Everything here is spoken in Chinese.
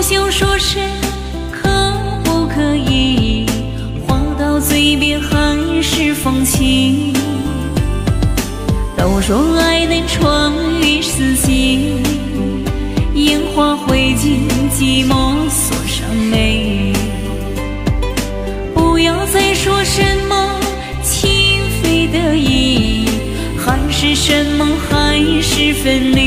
想说声可不可以，话到嘴边还是放弃。都说爱能穿越四季，烟花灰烬，寂寞锁上眉。不要再说什么情非得已，还是什么还是分离。